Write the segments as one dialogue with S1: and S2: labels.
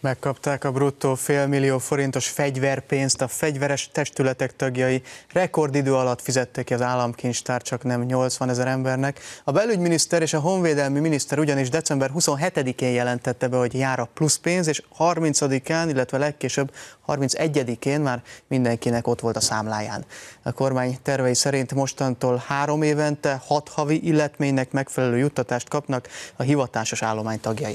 S1: Megkapták a bruttó félmillió-forintos fegyverpénzt a fegyveres testületek tagjai. Rekordidő alatt fizettek ki az államkincstár csaknem 80 000 embernek. A belügyminiszter és a honvédelmi miniszter ugyanis december 27-én jelentette be, hogy jár a plusz pénz, és 30-án, illetve legkésőbb 31-én már mindenkinek ott volt a számláján. A kormány tervei szerint mostantól 3 évente 6 havi illetménynek megfelelő juttatást kapnak a hivatásos állomány tagjai.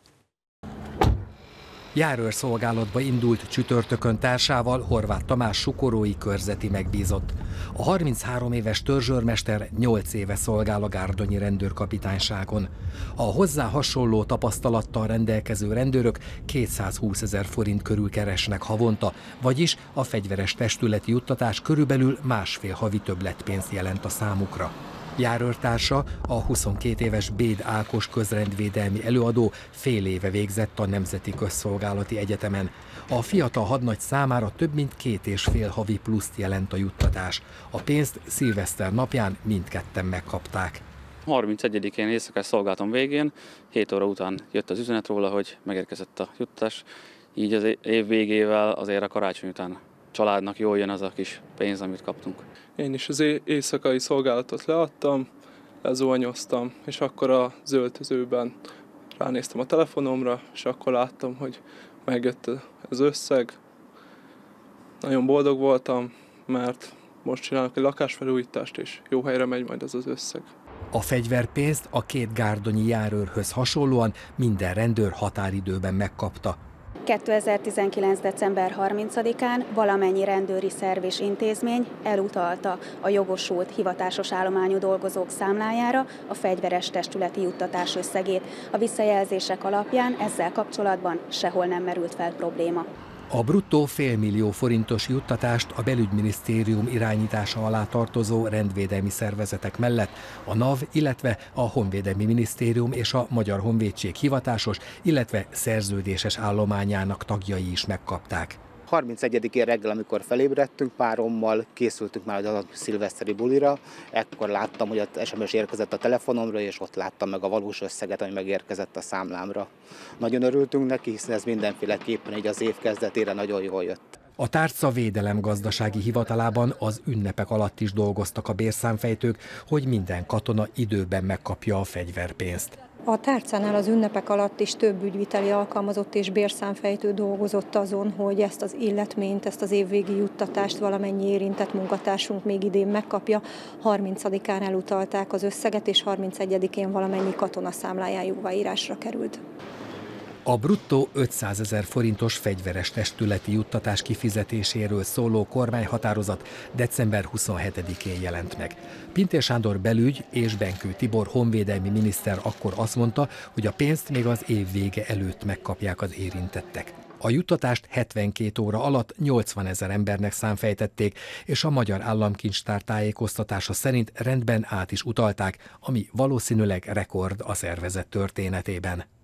S2: Járőrszolgálatba indult csütörtökön társával Horváth Tamás sukorói körzeti megbízott. A 33 éves törzsőrmester 8 éve szolgál a gárdonyi rendőrkapitányságon. A hozzá hasonló tapasztalattal rendelkező rendőrök 220 000 forint körül keresnek havonta, vagyis a fegyveres testületi juttatás körülbelül másfél havi többletpénzt jelent a számukra. Járőrtársa, a 22 éves Béd Ákos közrendvédelmi előadó fél éve végzett a Nemzeti Közszolgálati Egyetemen. A fiatal hadnagy számára több mint 2,5 havi pluszt jelent a juttatás. A pénzt szilveszter napján mindketten megkapták.
S3: 31-én éjszakás szolgálatom végén, 7 óra után jött az üzenet róla, hogy megérkezett a juttatás. Így az év végével azért a karácsony után családnak jól jön az a kis pénz, amit kaptunk.
S4: Én is az éjszakai szolgálatot leadtam, lezuhanyoztam, és akkor az öltözőben ránéztem a telefonomra, és akkor láttam, hogy megjött az összeg. Nagyon boldog voltam, mert most csinálok egy lakásfelújítást, és jó helyre megy majd az összeg.
S2: A fegyverpénzt a 2 gárdonyi járőrhöz hasonlóan minden rendőr határidőben megkapta.
S5: 2019. december 30-án valamennyi rendőri szerv és intézmény elutalta a jogosult hivatásos állományú dolgozók számlájára a fegyveres testületi juttatás összegét. A visszajelzések alapján ezzel kapcsolatban sehol nem merült fel probléma.
S2: A bruttó félmillió forintos juttatást a belügyminisztérium irányítása alá tartozó rendvédelmi szervezetek mellett a NAV, illetve a Honvédelmi Minisztérium és a Magyar Honvédség hivatásos, illetve szerződéses állományának tagjai is megkapták.
S6: 31-én reggel, amikor felébredtünk, párommal készültünk már a szilveszteri bulira, ekkor láttam, hogy az SMS érkezett a telefonomra, és ott láttam meg a valós összeget, ami megérkezett a számlámra. Nagyon örültünk neki, hiszen ez mindenféleképpen így az év kezdetére nagyon jól jött.
S2: A Tárca Védelem Gazdasági Hivatalában az ünnepek alatt is dolgoztak a bérszámfejtők, hogy minden katona időben megkapja a fegyverpénzt.
S7: A tárcánál az ünnepek alatt is több ügyviteli alkalmazott és bérszámfejtő dolgozott azon, hogy ezt az illetményt, ezt az évvégi juttatást valamennyi érintett munkatársunk még idén megkapja. 30-án elutalták az összeget, és 31-én valamennyi katona számláján jóváírásra került.
S2: A bruttó 500 000 forintos fegyveres testületi juttatás kifizetéséről szóló kormányhatározat december 27-én jelent meg. Pintér Sándor belügy és Benkő Tibor honvédelmi miniszter akkor azt mondta, hogy a pénzt még az év vége előtt megkapják az érintettek. A juttatást 72 óra alatt 80 000 embernek számfejtették, és a Magyar Államkincstár tájékoztatása szerint rendben át is utalták, ami valószínűleg rekord a szervezet történetében.